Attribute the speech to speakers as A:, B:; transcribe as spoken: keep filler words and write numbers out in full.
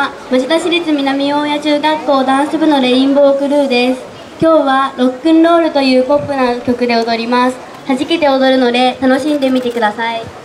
A: は町田市立南大谷中学校ダンス部のレインボークルーです。今日はロックンロールというポップな曲で踊ります。弾けて踊るので楽しんでみてください。